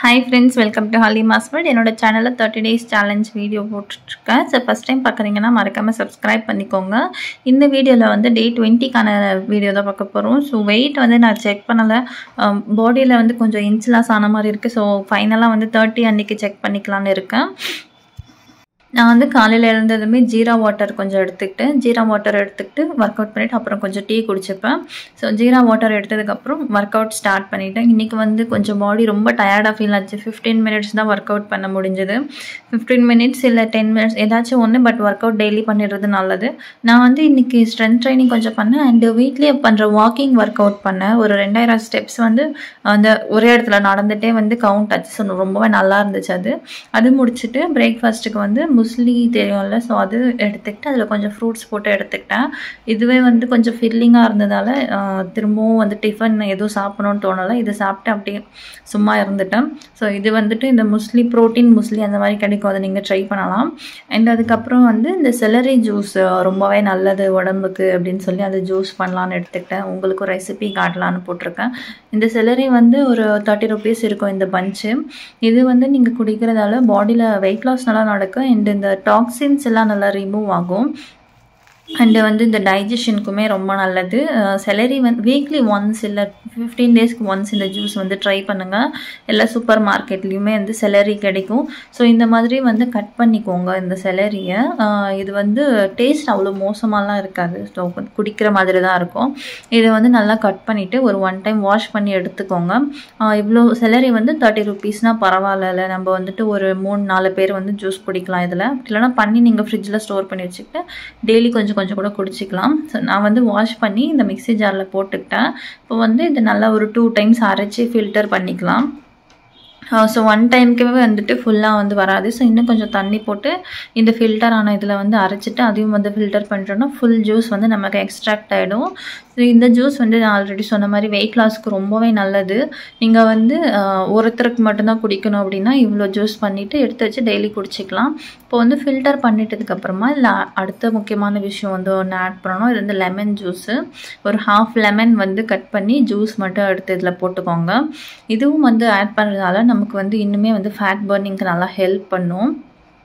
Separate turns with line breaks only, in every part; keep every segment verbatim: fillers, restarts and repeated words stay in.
Hi friends, welcome to Halima's World. என்னோட சேனல்ல thirty days challenge video போட்டுருக்கேன். So first time பார்க்கறீங்கன்னா மறக்காம subscribe பண்ணிக்கோங்க. இந்த வீடியோல வந்து day twenty கான வீடியோ தான் பார்க்க போறோம். So weight வந்து நான் செக் பண்ணல. பாடியில வந்து கொஞ்சம் inch loss ஆன மாதிரி இருக்கு. So ஃபைனலா வந்து thirty அன்னைக்கு செக் பண்ணிக்கலாம்னு இருக்கேன். நான் வந்து காலையில எழுந்ததுமே ஜீரா வாட்டர் கொஞ்சம் எடுத்துக்கிட்டேன். ஜீரா வாட்டர் எடுத்துக்கிட்டு ஒர்க் அவுட் பண்ணிட்டு அப்புறம் கொஞ்சம் டீ குடிச்சுப்பேன். ஸோ ஜீரா வாட்டர் எடுத்ததுக்கப்புறம் ஒர்க் அவுட் ஸ்டார்ட் பண்ணிட்டேன். இன்றைக்கி வந்து கொஞ்சம் பாடி ரொம்ப டயர்டாக ஃபீல் ஆச்சு. ஃபிஃப்டீன் மினிட்ஸ் தான் ஒர்க் அவுட் பண்ண முடிஞ்சது. ஃபிஃப்டீன் மினிட்ஸ் இல்லை டென் மினிட்ஸ் ஏதாச்சும் ஒன்று, பட் ஒர்க் அவுட் டெய்லி பண்ணிடுறது நல்லது. நான் வந்து இன்றைக்கி ஸ்ட்ரென்த் ட்ரைனிங் கொஞ்சம் பண்ணேன் அண்டு வீட்லேயே பண்ணுற வாக்கிங் ஒர்க் அவுட் பண்ணேன். ஒரு ரெண்டாயிரம் ஸ்டெப்ஸ் வந்து அந்த ஒரே இடத்துல நடந்துகிட்டே வந்து கவுண்ட் ஆச்சு. ஸோ ரொம்பவே நல்லா இருந்துச்சு. அது அது முடிச்சுட்டு பிரேக்ஃபாஸ்ட்டுக்கு வந்து முஸ்லி தெரியும்ல, ஸோ அது எடுத்துக்கிட்டு அதில் கொஞ்சம் ஃப்ரூட்ஸ் போட்டு எடுத்துக்கிட்டேன். இதுவே வந்து கொஞ்சம் ஃபில்லிங்காக இருந்ததால் திரும்பவும் வந்து டிஃபன் எதுவும் சாப்பிடணும்னு தோணலை. இது சாப்பிட்டு அப்படியே சும்மா இருந்துட்டேன். ஸோ இது வந்துட்டு இந்த முஸ்லி ப்ரோட்டீன் முஸ்லி அந்த மாதிரி கிடைக்கும், அதை நீங்கள் ட்ரை பண்ணலாம். அண்ட் அதுக்கப்புறம் வந்து இந்த செலரி ஜூஸ் ரொம்பவே நல்லது உடம்புக்கு அப்படின்னு சொல்லி அந்த ஜூஸ் பண்ணலான்னு எடுத்துக்கிட்டேன். உங்களுக்கு ரெசிபி காட்டலான்னு போட்டிருக்கேன். இந்த செலரி வந்து ஒரு தேர்ட்டி ருபீஸ் இருக்கும் இந்த பஞ்சு. இது வந்து நீங்கள் குடிக்கிறதால பாடியில் வெயிட் லாஸ் நல்லா நடக்கும். அண்ட் இந்த டாக்ஸின்ஸ் எல்லாம் நல்லா ரிமூவ் ஆகும். அண்டு வந்து இந்த டைஜஷனுக்குமே ரொம்ப நல்லது. செலரி வந்து வீக்லி ஒன்ஸ் இல்லை ஃபிஃப்டீன் டேஸ்க்கு ஒன்ஸ் இந்த ஜூஸ் வந்து ட்ரை பண்ணுங்கள். எல்லா சூப்பர் மார்க்கெட்லேயுமே வந்து செலரி கிடைக்கும். ஸோ இந்த மாதிரி வந்து கட் பண்ணிக்கோங்க இந்த செலரியை. இது வந்து டேஸ்ட் அவ்வளோ மோசமாலாம் இருக்காது. ஸோ குடிக்கிற மாதிரி தான் இருக்கும். இதை வந்து நல்லா கட் பண்ணிவிட்டு ஒரு ஒன் டைம் வாஷ் பண்ணி எடுத்துக்கோங்க. இவ்வளோ செலரி வந்து தேர்ட்டி ருபீஸ்னால் பரவாயில்ல. நம்ம வந்துட்டு ஒரு மூணு நாலு பேர் வந்து ஜூஸ் குடிக்கலாம். இதில் இல்லைனா பண்ணி நீங்கள் ஃப்ரிட்ஜில் ஸ்டோர் பண்ணி வச்சுக்கிட்டு டெய்லி கொஞ்சம் கொஞ்சம் கூட குடிச்சிக்கலாம். ஸோ நான் வந்து வாஷ் பண்ணி இந்த மிக்ஸி ஜாரில் போட்டுக்கிட்டேன். இப்போ வந்து இது நல்லா ஒரு டூ டைம்ஸ் அரைச்சி ஃபில்டர் பண்ணிக்கலாம். ஸோ ஒன் டைமுக்குமே வந்துட்டு ஃபுல்லாக வந்து வராது. ஸோ இன்னும் கொஞ்சம் தண்ணி போட்டு இந்த ஃபில்டர் ஆன இதில் வந்து அரைச்சிட்டு அதையும் வந்து ஃபில்டர் பண்ணுறோன்னா ஃபுல் ஜூஸ் வந்து நமக்கு எக்ஸ்ட்ராக்ட் ஆகிடும். ஸோ இந்த ஜூஸ் வந்து நான் ஆல்ரெடி சொன்ன மாதிரி வெயிட் லாஸ்க்கு ரொம்பவே நல்லது. நீங்கள் வந்து ஒருத்தருக்கு மட்டும்தான் குடிக்கணும் அப்படின்னா இவ்வளோ ஜூஸ் பண்ணிவிட்டு எடுத்து வச்சு டெய்லி குடிச்சிக்கலாம். இப்போ வந்து ஃபில்டர் பண்ணிட்டதுக்கப்புறமா இல்லை அடுத்த முக்கியமான விஷயம் வந்து ஒன்று ஆட் பண்ணணும். இது வந்து லெமன் ஜூஸு. ஒரு ஹாஃப் லெமன் வந்து கட் பண்ணி ஜூஸ் மட்டும் எடுத்து இதில் போட்டுக்கோங்க. இதுவும் வந்து ஆட் பண்ணுறதால நமக்கு வந்து இன்னுமே வந்து ஃபேட் பர்னிங்க்கு நல்லா ஹெல்ப் பண்ணும்.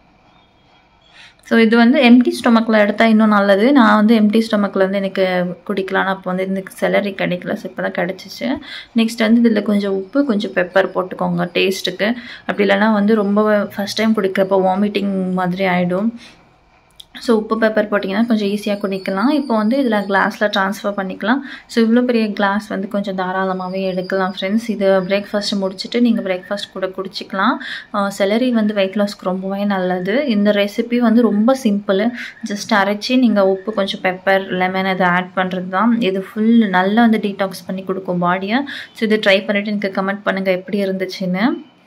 ஸோ இது வந்து எம்டி ஸ்டொமக்கில் எடுத்தால் இன்னும் நல்லது. நான் வந்து எம்டி ஸ்டொமக்கில் வந்து எனக்கு குடிக்கலான்னு அப்போ வந்து இந்த செலரி கிடைக்கல. ஸோ இப்போ தான் கிடச்சிச்சு. நெக்ஸ்ட் வந்து இதில் கொஞ்சம் உப்பு கொஞ்சம் பெப்பர் போட்டுக்கோங்க டேஸ்ட்டுக்கு. அப்படி இல்லைனா வந்து ரொம்ப ஃபஸ்ட் டைம் குடிக்கிறப்போ வாமிட்டிங் மாதிரி ஆகிடும். ஸோ உப்பு பெப்பர் போட்டிங்கன்னா கொஞ்சம் ஈஸியாக குடிக்கலாம். இப்போ வந்து இதில் கிளாஸில் ட்ரான்ஸ்ஃபர் பண்ணிக்கலாம். ஸோ இவ்வளோ பெரிய கிளாஸ் வந்து கொஞ்சம் தாராளமாகவே எடுக்கலாம் ஃப்ரெண்ட்ஸ். இது பிரேக்ஃபாஸ்ட் முடிச்சுட்டு நீங்கள் பிரேக்ஃபாஸ்ட் கூட குடிச்சிக்கலாம். செலரி வந்து வெயிட் லாஸ்க்கு ரொம்பவே நல்லது. இந்த ரெசிபி வந்து ரொம்ப சிம்பிள். ஜஸ்ட் அரைச்சி நீங்கள் உப்பு கொஞ்சம் பெப்பர் லெமன் அதை ஆட் பண்ணுறது தான். இது ஃபுல் நல்லா வந்து டீடாக்ஸ் பண்ணி கொடுக்கும் பாடியை. ஸோ இது ட்ரை பண்ணிவிட்டு எனக்கு கமெண்ட் பண்ணுங்கள் எப்படி இருந்துச்சுன்னு.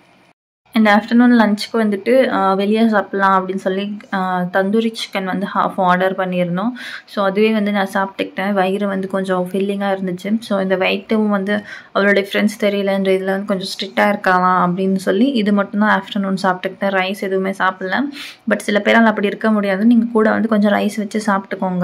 இந்த ஆஃப்டர்நூன் லஞ்சுக்கு வந்துட்டு வெளியே சாப்பிட்லாம் அப்படின்னு சொல்லி தந்தூரி சிக்கன் வந்து ஹாஃப் ஆர்டர் பண்ணியிருந்தோம். ஸோ அதுவே வந்து நான் சாப்பிட்டுக்கிட்டேன். வயிறு வந்து கொஞ்சம் ஃபில்லிங்காக இருந்துச்சு. ஸோ இந்த வெயிட்டும் வந்து அவ்வளோ டிஃப்ரென்ஸ் தெரியல. இந்த இதில் வந்து கொஞ்சம் ஸ்ட்ரிக்டாக இருக்கலாம் அப்படின்னு சொல்லி இது மட்டும்தான் ஆஃப்டர்நூன் சாப்பிட்டுக்கிட்டேன். ரைஸ் எதுவுமே சாப்பிடல. பட் சில பேரால் அப்படி இருக்க முடியாது. நீங்கள் கூட வந்து கொஞ்சம் ரைஸ் வச்சு சாப்பிட்டுக்கோங்க.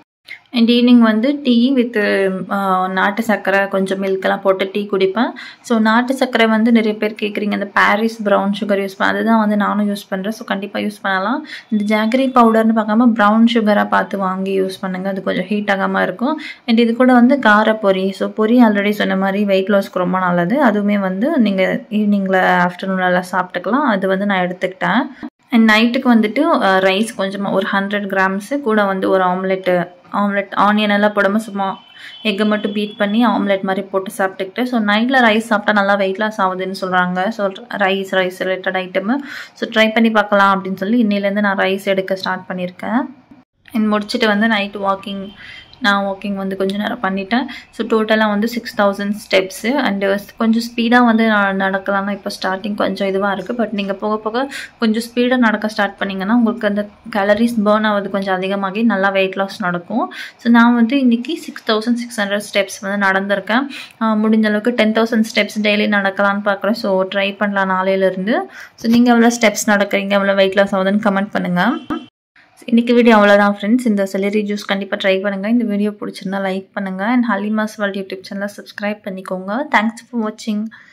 அண்ட் ஈவினிங் வந்து டீ வித்து நாட்டு சர்க்கரை கொஞ்சம் மில்கெல்லாம் போட்டு டீ குடிப்பேன். ஸோ நாட்டு சர்க்கரை வந்து நிறைய பேர் கேட்குறீங்க. அந்த பாரிஸ் ப்ரௌன் சுகர் யூஸ் பண்ண அதுதான் வந்து நானும் யூஸ் பண்ணுறேன். ஸோ கண்டிப்பாக யூஸ் பண்ணலாம். இந்த ஜாகரி பவுடர்னு பார்க்காம ப்ரௌன் சுகராக பார்த்து வாங்கி யூஸ் பண்ணுங்கள். அது கொஞ்சம் ஹீட் ஆகாமல் இருக்கும். அண்ட் இது கூட வந்து கார பொரி. ஸோ பொரி ஆல்ரெடி சொன்ன மாதிரி வெயிட் லாஸ்க்கு ரொம்ப நல்லது. அதுவுமே வந்து நீங்கள் ஈவினிங்கில் ஆஃப்டர்நூன்லாம் சாப்பிட்டுக்கலாம். அது வந்து நான் எடுத்துக்கிட்டேன். அண்ட் நைட்டுக்கு வந்துட்டு ரைஸ் கொஞ்சமாக ஒரு ஹண்ட்ரட் கிராம்ஸு கூட வந்து ஒரு ஆம்லெட்டு ஆம்லெட் ஆனியன் எல்லாம் போடாமல் சும்மா எக்கை மட்டும் பீட் பண்ணி ஆம்லெட் மாதிரி போட்டு சாப்பிட்டுக்கிட்டு. ஸோ நைட்டில் ரைஸ் சாப்பிட்டா நல்லா வெயிட் லாஸ் ஆகுதுன்னு சொல்கிறாங்க. So rice rice related item so try பண்ணி பார்க்கலாம் அப்படின்னு சொல்லி இன்னிலேருந்து நான் ரைஸ் எடுக்க ஸ்டார்ட் பண்ணியிருக்கேன். அண்ட் முடிச்சுட்டு வந்து நைட்டு வாக்கிங் நான் வாக்கிங் வந்து கொஞ்சம் நேரம் பண்ணிட்டேன். ஸோ டோட்டலாக வந்து சிக்ஸ் தௌசண்ட் ஸ்டெப்ஸு. அண்டு கொஞ்சம் ஸ்பீடாக வந்து நான் நடக்கலாம்னா இப்போ ஸ்டார்டிங் கொஞ்சம் இதுவாக இருக்குது. பட் நீங்கள் போக போக கொஞ்சம் ஸ்பீடாக நடக்க ஸ்டார்ட் பண்ணிங்கன்னா உங்களுக்கு அந்த கேலரிஸ் பர்ன் ஆகுது கொஞ்சம் அதிகமாகி நல்லா வெயிட் லாஸ் நடக்கும். ஸோ நான் வந்து இன்றைக்கி six thousand six hundred steps வந்து நடந்திருக்கேன். முடிஞ்ச அளவுக்கு டென் தௌசண்ட் ஸ்டெப்ஸ் டெய்லி நடக்கலான்னு பார்க்குறேன். ஸோ ட்ரை பண்ணலாம் நாளையிலேருந்து. ஸோ நீங்கள் எவ்வளோ ஸ்டெப்ஸ் நடக்கிறீங்க, எவ்வளோ வெயிட் லாஸ் ஆகுதுன்னு கமெண்ட் பண்ணுங்கள். இன்னைக்கு வீடியோ அவ்வளவுதான் फ्रेंड्स. இந்த செலரி ஜூஸ் கண்டிப்பா ட்ரை பண்ணுங்க. இந்த வீடியோ பிடிச்சிருந்தா லைக் பண்ணுங்க and Halima's World யூடியூப் சேனலை சப்ஸ்கிரைப் பண்ணிக்கோங்க. Thanks for watching.